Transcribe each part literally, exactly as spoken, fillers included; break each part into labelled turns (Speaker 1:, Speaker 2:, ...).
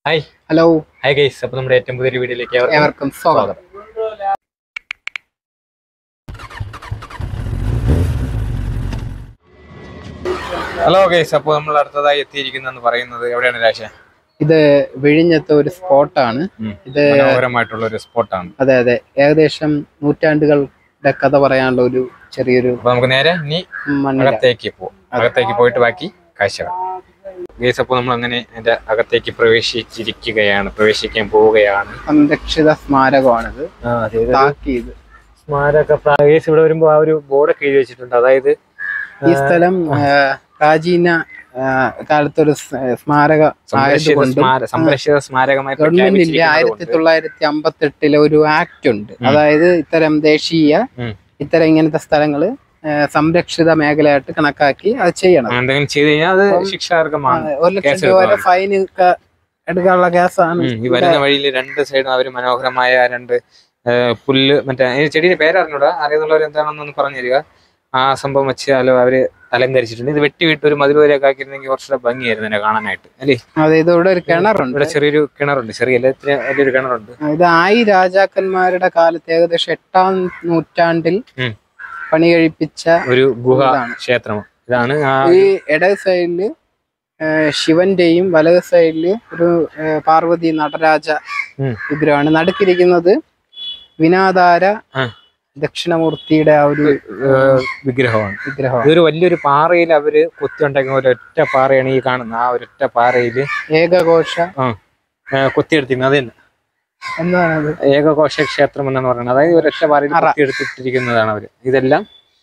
Speaker 1: Hi
Speaker 2: hello
Speaker 1: hi guys. അപ്പോൾ നമ്മുടെ ഏറ്റവും പുതിയൊരു വീഡിയോയിലേക്ക്
Speaker 2: ഏവർക്കും സ്വാഗതം.
Speaker 1: Hello guys. അപ്പോൾ നമ്മൾ അടുത്തതായി എത്തിയിരിക്കുന്നതെന്ന് പറയുന്നത് എവിടെയാണ് രാശ?
Speaker 2: ഇത് വിഴിഞ്ഞത്തെ ഒരു സ്പോട്ടാണ്. ഇത്
Speaker 1: മനോഹരമായിട്ടുള്ള ഒരു സ്പോട്ടാണ്.
Speaker 2: അതെ അതെ ഏകദേശം നൂറ്റാണ്ടുകളുടെ കഥ പറയാനുള്ള ഒരു ചെറിയൊരു.
Speaker 1: അപ്പോൾ നമുക്ക് നേരെ ഇനി അകത്തേക്ക് പോകും. അകത്തേക്ക് പോയിട്ട് ബാക്കി കാഴ്ചകൾ. ഗൈസ്, അപ്പോൾ നമ്മൾ അങ്ങനെ അതിന്റെ അകത്തേക്ക് പ്രവേശിച്ചിരിക്കുകയാണ്, പ്രവേശിക്കാൻ പോവുകയാണ്.
Speaker 2: സംരക്ഷിത സ്മാരകമാണിത്. താക്കീത്
Speaker 1: സ്മാരക. ഗൈസ്, ഇവിടെ വരുമ്പോ ആ ഒരു ബോർഡൊക്കെ എഴുതി വെച്ചിട്ടുണ്ട്. അതായത്
Speaker 2: ഈ സ്ഥലം പ്രാചീന കാലത്തൊരു സ്മാരക
Speaker 1: സംരക്ഷിത സ്മാരകമായി
Speaker 2: ഗവൺമെന്റിന്റെ ആയിരത്തി തൊള്ളായിരത്തി അമ്പത്തി എട്ടിലെ ഒരു ആക്ട് ഉണ്ട്. അതായത് ഇത്തരം ദേശീയ ഇത്തരം ഇങ്ങനത്തെ സ്ഥലങ്ങള് സംരക്ഷിത മേഖലയായിട്ട് കണക്കാക്കി അത് ചെയ്യണം.
Speaker 1: എന്തെങ്കിലും ചെയ്ത് കഴിഞ്ഞാൽ അത് ശിക്ഷാർഹമാണ്.
Speaker 2: ഒരു ലക്ഷം രൂപ വരെ ഫൈൻ ഒക്കെ എടുക്കാനുള്ള കേസാണ്.
Speaker 1: ഈ വരുന്ന വഴിയിൽ രണ്ട് സൈഡും അവര് മനോഹരമായ രണ്ട് പുല്ല്, മറ്റേ ചെടിയുടെ പേരറിഞ്ഞൂടാ, അറിയുന്നുള്ളവർ എന്താണെന്നൊന്ന് പറഞ്ഞു തരിക. ആ സംഭവം വെച്ചാലും അവര് അലങ്കരിച്ചിട്ടുണ്ട്. ഇത് വെട്ടി വിട്ട് ഒരു മതിൽ വരെയൊക്കെ ആക്കിയിരുന്നെങ്കിൽ കുറച്ചുകൂടെ ഭംഗിയായിരുന്നു എന്നെ കാണാനായിട്ട്, അല്ലേ?
Speaker 2: അതെ, ഇത് ഇവിടെ ഒരു കിണറുണ്ട്.
Speaker 1: ഇവിടെ ചെറിയൊരു കിണറുണ്ട്, ചെറിയ വലിയൊരു കിണറുണ്ട്.
Speaker 2: ഇത് ആയി രാജാക്കന്മാരുടെ കാലത്ത് ഏകദേശം എട്ടാം നൂറ്റാണ്ടിൽ പണി കഴിപ്പിച്ച
Speaker 1: ഒരു ഗുഹ ക്ഷേത്രം ഇതാണ്.
Speaker 2: ഈ ഇടത് സൈഡില് ശിവന്റെയും വലത് സൈഡില് ഒരു പാർവതി നടരാജ വിഗ്രഹമാണ്. നടുക്കിരിക്കുന്നത് വിനാധാര ദക്ഷിണമൂർത്തിയുടെ ആ ഒരു
Speaker 1: വിഗ്രഹമാണ്.
Speaker 2: വിഗ്രഹം
Speaker 1: ഇതൊരു വലിയൊരു പാറയിൽ അവര് കൊത്തിയുണ്ടാക്കുന്ന ഒരൊറ്റ പാറയാണ് ഈ കാണുന്നത്. ആ ഒരൊറ്റ പാറയില്
Speaker 2: ഏകഘോഷ
Speaker 1: കൊത്തിയെടുത്തിരിക്കുന്നത്. അത് തന്നെ
Speaker 2: എന്താണ്
Speaker 1: ഏകഘോഷ ക്ഷേത്രം എന്നാണ് പറയുന്നത്. അതായത് ഒരൊറ്റ പാറയിൽ കൊത്തിയെടുത്തിട്ടിരിക്കുന്നതാണ് അവര്. ഇതെല്ലാം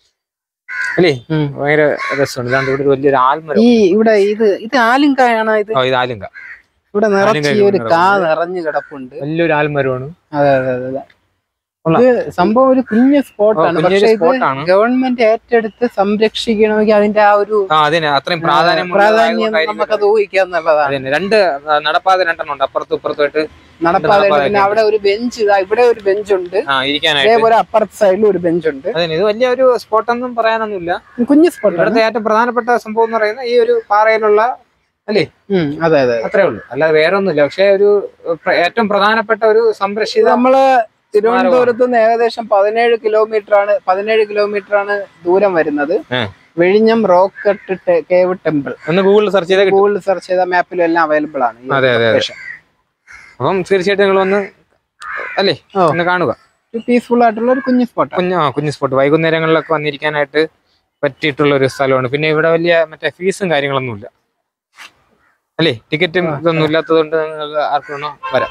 Speaker 1: അല്ലേ, ഭയങ്കര രസമുണ്ട്. ഇതാണ്ട് ഇവിടെ ഒരു വലിയൊരു ആൽമരം.
Speaker 2: ഈ ഇവിടെ ഇത് ഇത് ആലിങ്കായാണ്. ഇത്
Speaker 1: ഇത് ആലിങ്ക.
Speaker 2: ഇവിടെ നിറച്ച് ഒരു കാ നിറഞ്ഞു കിടപ്പുണ്ട്.
Speaker 1: വലിയൊരു ആൽമരമാണ്.
Speaker 2: അതെ അതെ അതെ ഇത് സംഭവം ഒരു കുഞ്ഞു സ്പോട്ടാണ്. പക്ഷെ ഇത് ഗവൺമെന്റ് ഏറ്റെടുത്ത് സംരക്ഷിക്കണമെങ്കിൽ അതിന്റെ ആ ഒരു
Speaker 1: അത്രയും പ്രാധാന്യം
Speaker 2: പ്രാധാന്യം നമുക്കത് ഊഹിക്കാന്നുള്ളതാണ്.
Speaker 1: രണ്ട് നടപ്പാത രണ്ടെണ്ണം ഉണ്ട്, അപ്പുറത്തും ഇപ്പുറത്തുമായിട്ട്
Speaker 2: നടപ്പാത. പിന്നെ അവിടെ ഒരു ബെഞ്ച്, ഇതാ ഇവിടെ ഒരു ബെഞ്ച് ഉണ്ട്. അതേപോലെ അപ്പുറത്തെ സൈഡിലും ഒരു ബെഞ്ച് ഉണ്ട്.
Speaker 1: ഇത് വലിയ ഒരു സ്പോട്ടൊന്നും പറയാനൊന്നുമില്ല,
Speaker 2: കുഞ്ഞു സ്പോട്ട്.
Speaker 1: ഇവിടുത്തെ ഏറ്റവും പ്രധാനപ്പെട്ട സംഭവം എന്ന് പറയുന്നത് ഈ ഒരു പാറയിലുള്ള, അല്ലേ?
Speaker 2: അതെ അതെ
Speaker 1: അത്രേ ഉള്ളൂ, അല്ലാതെ വേറെ ഒന്നുമില്ല. പക്ഷെ ഒരു ഏറ്റവും പ്രധാനപ്പെട്ട ഒരു സംരക്ഷിത.
Speaker 2: നമ്മള് തിരുവനന്തപുരത്ത് നിന്ന് ഏകദേശം പതിനേഴ് കിലോമീറ്റർ ആണ് പതിനേഴ് കിലോമീറ്റർ ആണ് ദൂരം വരുന്നത്. വിഴിഞ്ഞം റോക്കട്ട് കേവ് ടെമ്പിൾ
Speaker 1: ഒന്ന് ഗൂഗിളിൽ സെർച്ച് ചെയ്ത
Speaker 2: ഗൂഗിളിൽ സെർച്ച് ചെയ്ത മാപ്പിലും എല്ലാം അവൈലബിൾ ആണ്.
Speaker 1: അതെ അതെ അതെ. അപ്പം തീർച്ചയായിട്ടും നിങ്ങൾ വന്ന്, അല്ലേ, ഒന്ന് കാണുക.
Speaker 2: പീസ്ഫുൾ ആയിട്ടുള്ള ഒരു കുഞ്ഞു സ്പോട്ട്.
Speaker 1: കുഞ്ഞു കുഞ്ഞു സ്പോട്ട് വൈകുന്നേരങ്ങളിലൊക്കെ വന്നിരിക്കാനായിട്ട് പറ്റിയിട്ടുള്ള ഒരു സ്ഥലമാണ്. പിന്നെ ഇവിടെ വലിയ മറ്റേ ഫീസും കാര്യങ്ങളൊന്നുമില്ല, അല്ലേ? ടിക്കറ്റും ഇതൊന്നും ഇല്ലാത്തത് കൊണ്ട് നിങ്ങൾക്ക് ആർക്കും വേണോ വരാം.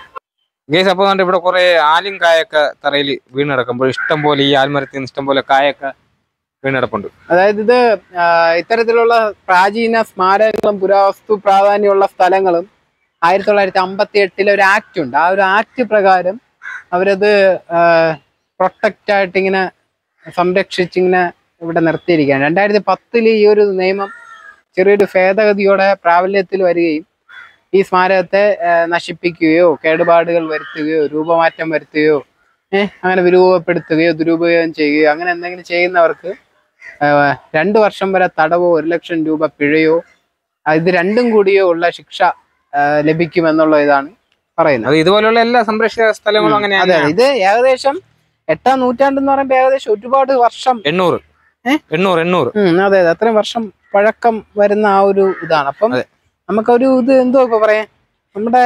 Speaker 1: ഗൈസ്, അപ്പോൾ കണ്ട് ഇവിടെ കുറെ ആലും കായൊക്കെ തറയിൽ വീണ് കിടക്കുമ്പോൾ ഇഷ്ടം പോലെ ഈ ആൽമരത്തിൽ നിന്ന് ഇഷ്ടം പോലെ കായൊക്കെ വീണിടപ്പുണ്ട്.
Speaker 2: അതായത് ഇത് ഇത്തരത്തിലുള്ള പ്രാചീന സ്മാരകങ്ങളും പുരാവസ്തു പ്രാധാന്യമുള്ള സ്ഥലങ്ങളും ആയിരത്തി തൊള്ളായിരത്തി അമ്പത്തി എട്ടിലെ ഒരു ആക്ട് ഉണ്ട്. ആ ഒരു ആക്ട് പ്രകാരം അവരത് പ്രൊട്ടക്റ്റ് ആയിട്ട് ഇങ്ങനെ സംരക്ഷിച്ചിങ്ങനെ ഇവിടെ നിർത്തിയിരിക്കുകയാണ്. രണ്ടായിരത്തി പത്തില് ഈ ഒരു നിയമം ചെറിയൊരു ഭേദഗതിയോടെ പ്രാബല്യത്തിൽ വരികയും ഈ സ്മാരകത്തെ നശിപ്പിക്കുകയോ കേടുപാടുകൾ വരുത്തുകയോ രൂപമാറ്റം വരുത്തുകയോ ഏഹ് അങ്ങനെ വിരൂപപ്പെടുത്തുകയോ ദുരുപയോഗം ചെയ്യുകയോ അങ്ങനെ എന്തെങ്കിലും ചെയ്യുന്നവർക്ക് രണ്ടു വർഷം വരെ തടവോ ഒരു ലക്ഷം രൂപ പിഴയോ ഇത് രണ്ടും കൂടിയോ ഉള്ള ശിക്ഷ ലഭിക്കുമെന്നുള്ള ഇതാണ് പറയുന്നത്.
Speaker 1: ഇതുപോലുള്ള എല്ലാ സംരക്ഷിത സ്ഥലങ്ങളും അങ്ങനെയാണ്.
Speaker 2: അതെ, ഇത് ഏകദേശം എട്ടാം നൂറ്റാണ്ടെന്ന് പറയുമ്പോൾ ഏകദേശം ഒരുപാട് വർഷം
Speaker 1: എണ്ണൂറ് എണ്ണൂറ് എണ്ണൂറ്
Speaker 2: അതെ അതെ അത്രയും വർഷം പഴക്കം വരുന്ന ആ ഒരു ഇതാണ്. അപ്പം നമുക്കൊരു ഇത് എന്തോ ഇപ്പൊ പറയാ, നമ്മുടെ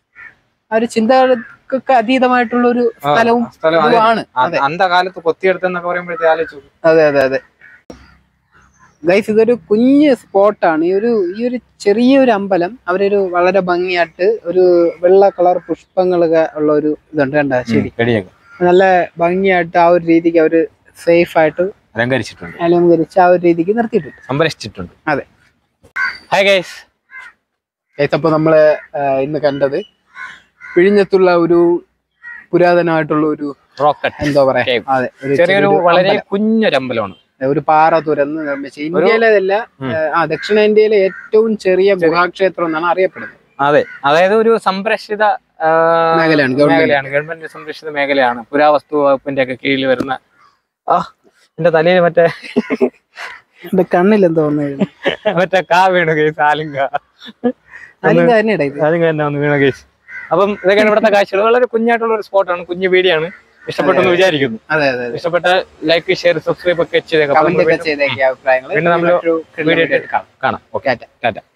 Speaker 2: ആ ഒരു ചിന്തകൾക്കൊക്കെ അതീതമായിട്ടുള്ള ഒരു സ്ഥലവും ആണ്.
Speaker 1: അന്ധകാലത്ത് കൊത്തിയെടുത്തെന്നൊക്കെ പറയുമ്പോഴത്തെ ആലോചിച്ചു.
Speaker 2: അതെ അതെ അതെ ഗൈസ്, ഇതൊരു കുഞ്ഞ് സ്പോട്ടാണ്. ഈ ഒരു ഈ ഒരു ചെറിയൊരു അമ്പലം അവരൊരു വളരെ ഭംഗിയായിട്ട് ഒരു വെള്ള കളർ പുഷ്പങ്ങളൊക്കെ ഉള്ള ഒരു ഇതുണ്ട്, കണ്ട ശരി, നല്ല ഭംഗിയായിട്ട് ആ ഒരു രീതിക്ക് അവര് സേഫ് ആയിട്ട്
Speaker 1: അലങ്കരിച്ചിട്ടുണ്ട്
Speaker 2: അലങ്കരിച്ച് ആ ഒരു രീതിക്ക് നിർത്തിയിട്ടുണ്ട്,
Speaker 1: സംരക്ഷിച്ചിട്ടുണ്ട്.
Speaker 2: അതെ.
Speaker 1: Hi guys.
Speaker 2: അപ്പൊ നമ്മള് ഇന്ന് കണ്ടത് വിഴിഞ്ഞത്തുള്ള ഒരു പുരാതനമായിട്ടുള്ള ഒരു
Speaker 1: റോക്കറ്റ്
Speaker 2: എന്തോ പറയാ, അതെ,
Speaker 1: ചെറിയൊരു വളരെ കുഞ്ഞൊരമ്പലമാണ്.
Speaker 2: ഒരു പാറ തുരന്ന് നിർമ്മിച്ച ഇന്ത്യയിലേതല്ല ആ ദക്ഷിണേന്ത്യയിലെ ഏറ്റവും ചെറിയ ഗുഹാക്ഷേത്രം എന്നാണ് അറിയപ്പെടുന്നത്.
Speaker 1: അതെ, അതായത് ഒരു സംരക്ഷിത
Speaker 2: മേഖലയാണ്
Speaker 1: മേഖലയാണ് ഗവൺമെന്റ് സംരക്ഷിത മേഖലയാണ്. പുരാവസ്തു വകുപ്പിന്റെ ഒക്കെ കീഴിൽ വരുന്ന. ആ എന്റെ തലയിൽ മറ്റേ
Speaker 2: എന്റെ കണ്ണിൽ എന്തോ മറ്റേ
Speaker 1: കാ വീണു, ആലിങ്ക.
Speaker 2: ആദ്യം കാര്യം ഇടാം ഇത്.
Speaker 1: ആദ്യം തന്നെ ഒന്ന് വീണ കേസ്. അപ്പം ഇതൊക്കെയാണ് ഇവിടുത്തെ കാഴ്ചകൾ. വളരെ കുഞ്ഞായിട്ടുള്ള ഒരു സ്പോട്ടാണ്, കുഞ്ഞു വീഡിയോയാണ്. ഇഷ്ടപ്പെട്ടെന്ന് വിചാരിക്കുന്നു.
Speaker 2: അതെ അതെ അതെ.
Speaker 1: ഇഷ്ടപ്പെട്ട ലൈക്ക് ഷെയർ സബ്സ്ക്രൈബ് ഒക്കെ ചെയ്തേക്കാം.
Speaker 2: കമന്റ് ഒക്കെ ചെയ്തേക്കുക അഭിപ്രായങ്ങൾ.
Speaker 1: പിന്നെ നമ്മൾ
Speaker 2: മറ്റൊരു
Speaker 1: വീഡിയോ
Speaker 2: കാണാം.
Speaker 1: കാണാം. ഓക്കെ, ടാറ്റ.